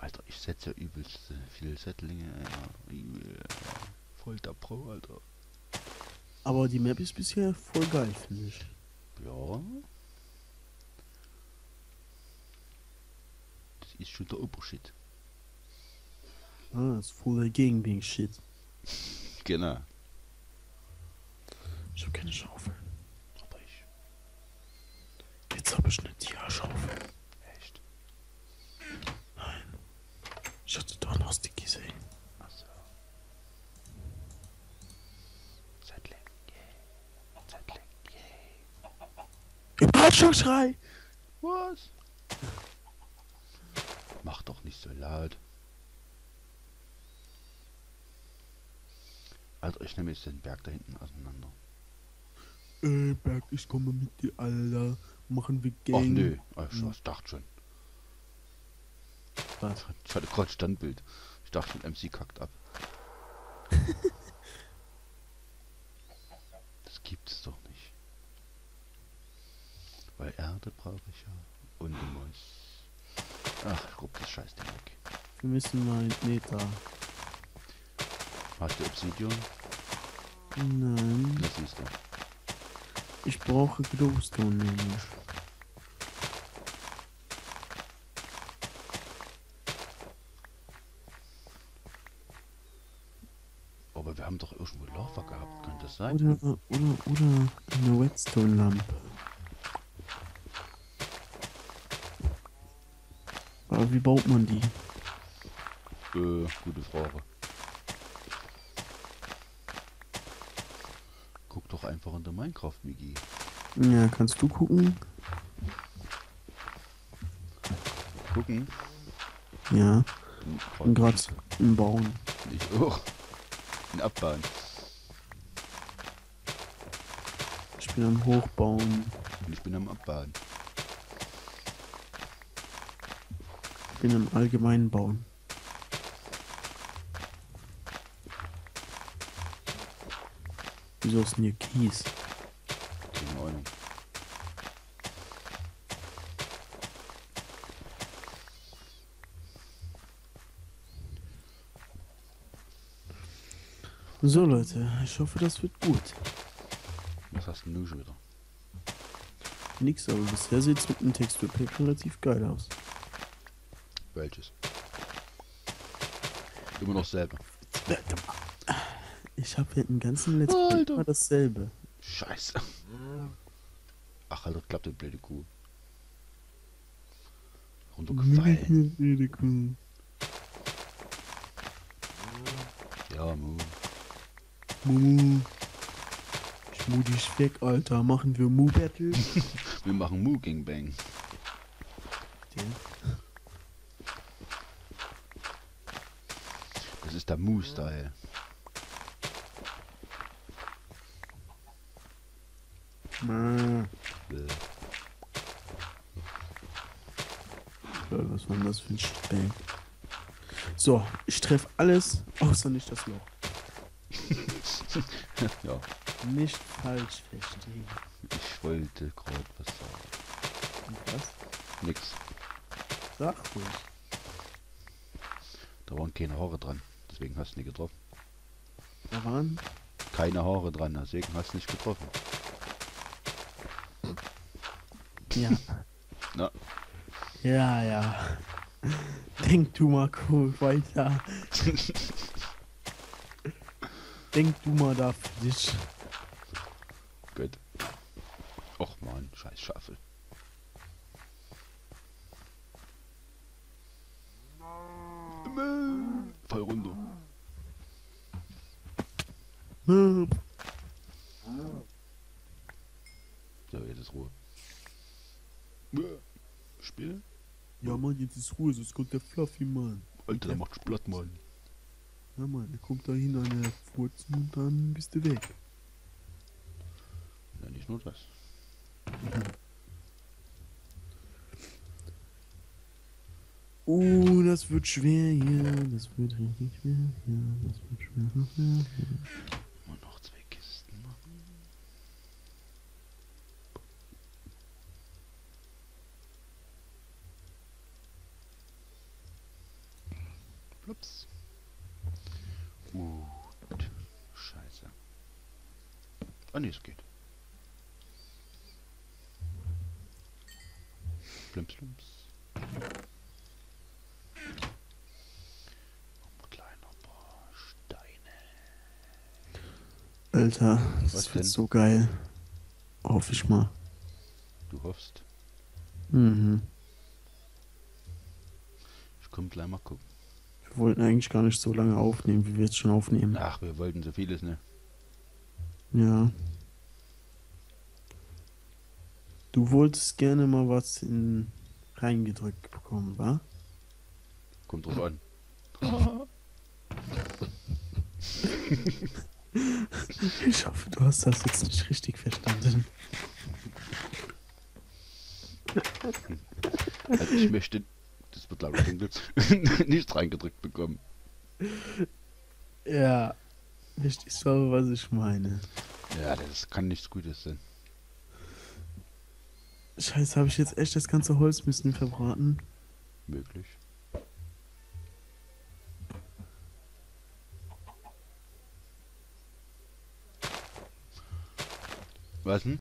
Alter, ich setze ja übelst viele Settlinge, ja. Übel, voll der Pro, Alter. Aber die Map ist bisher voll geil, finde ich. Ja, das ist schon der Obershit. Ah, ist voll dagegen wegen Shit. Genau. Ich hab keine Schaufel. Aber ich, Jetzt habe ich eine Dia-Schaufel. echt. Ich hatte doch noch Sticky gesehen. Achso. Settling, yeah. Settling, yeah. Überraschungsschrei! Was? Mach doch nicht so laut. Alter, ich nehme jetzt den Berg da hinten auseinander. Berg, ich komme mit dir, Alter. Machen wir Gang. Ach nö, ich dachte schon. Was? Ich hatte gerade Standbild. Ich dachte schon, MC kackt ab. Das gibt's doch nicht. Weil Erde brauche ich ja. Und du musst. Ach, ich rupp das Scheißding weg. Wir müssen mal in Meter. Hast du Obsidian? Nein. Das siehst du. Ich brauche Glowstone nämlich. Aber wir haben doch irgendwo Lava gehabt, könnte das sein? Oder eine Redstone-Lampe. Aber wie baut man die? Gute Frage. Guck doch einfach in der Minecraft-Wiki. Ja, kannst du gucken? Gucken. Ja, ich bin Grad gerade im Bauen. nicht hoch. In Abbauen. Ich bin am Hochbauen. Und ich bin am Abbauen. Ich bin am allgemeinen Bauen. Wieso ist denn hier Kies? Keine Ahnung. So Leute, ich hoffe, das wird gut. Was hast denn du schon wieder? Nix, aber bisher sieht es mit dem Texturpack relativ geil aus. Welches? Immer noch selber. Ich habe hier im ganzen Let's Play Alter. immer dasselbe. Scheiße. Ach, Alter, klappt die blöde Kuh. Runtergefallen. Ja, Mu. Mumu. Ich mu dich weg, Alter. Machen wir Mu-Battle? Wir machen Mu Gangbang. Das ist der Mu-Style. Was war denn das für ein Stein? So, ich treffe alles, außer nicht das Loch. Ja, Nicht falsch verstehen. ich wollte gerade was sagen. Und was? Nix. Sag ruhig. Da waren keine Haare dran. Deswegen hast du nicht getroffen. Da waren? Keine Haare dran, deswegen hast du nicht getroffen. Ja. Na, Ja, ja. Denk du mal cool weiter. Denk du mal da für dich. gut. Och man, scheiß Schaffel. Fall runter. So, jetzt ist Ruhe. Spiel? Ja, Mann, jetzt ist Ruhe, sonst kommt der Fluffy, Mann. Alter, der macht Blatt, Mann. Ja, Mann, der kommt da hin an der Furzen und dann bist du weg. Ja, nicht nur das. Das wird schwer hier. Das wird richtig schwer hier. Das wird schwer. Und noch 2 Kisten machen. Plups. Scheiße. Ah ne, es geht. Plumps, plumps. Kleiner paar Steine. Alter, Was das wird denn? so geil. Hoffe ich mal. Du hoffst. Mhm. Ich komm gleich mal gucken. Wir wollten eigentlich gar nicht so lange aufnehmen, wie wir jetzt schon aufnehmen. Ach, wir wollten so vieles, ne? Ja. Du wolltest gerne mal was reingedrückt bekommen, wa? Kommt drauf an. Ich hoffe, du hast das jetzt nicht richtig verstanden. Also ich möchte, das wird laut dunkel, nicht reingedrückt bekommen. Ja, verstehst du aber, was ich meine? Ja, das kann nichts Gutes sein. Scheiße, habe ich jetzt echt das ganze Holz müssen verbraten? Möglich. Was denn?